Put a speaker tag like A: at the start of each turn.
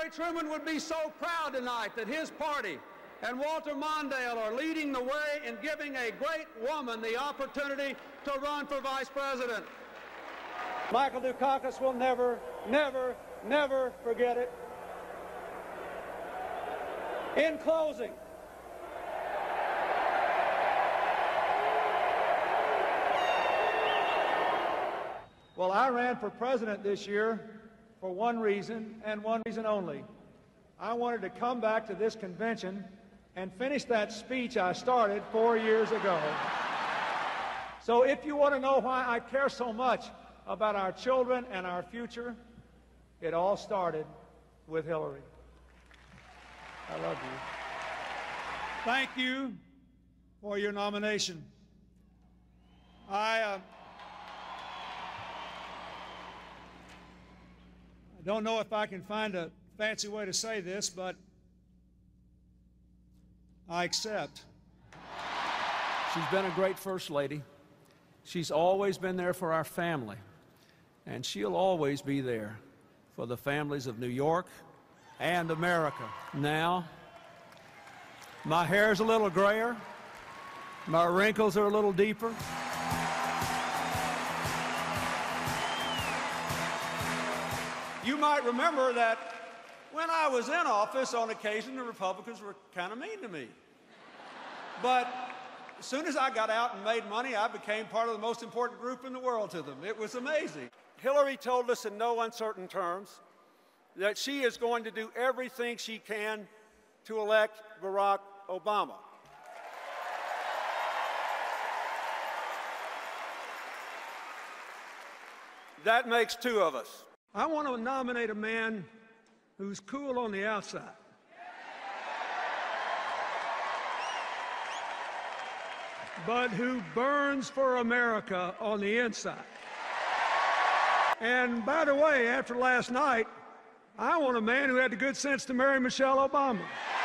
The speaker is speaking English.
A: Harry Truman would be so proud tonight that his party and Walter Mondale are leading the way in giving a great woman the opportunity to run for vice president. Michael Dukakis will never, never, never forget it. In closing, well, I ran for president this year for one reason and one reason only. I wanted to come back to this convention and finish that speech I started 4 years ago. So if you want to know why I care so much about our children and our future, it all started with Hillary. I love you. Thank you for your nomination. I don't know if I can find a fancy way to say this, but I accept.
B: She's been a great First Lady. She's always been there for our family, and she'll always be there for the families of New York and America. Now, my hair's a little grayer, my wrinkles are a little deeper.
A: You might remember that when I was in office, on occasion, the Republicans were kind of mean to me. But as soon as I got out and made money, I became part of the most important group in the world to them. It was amazing. Hillary told us in no uncertain terms that she is going to do everything she can to elect Barack Obama. That makes two of us. I want to nominate a man who's cool on the outside, but who burns for America on the inside. And by the way, after last night, I want a man who had the good sense to marry Michelle Obama.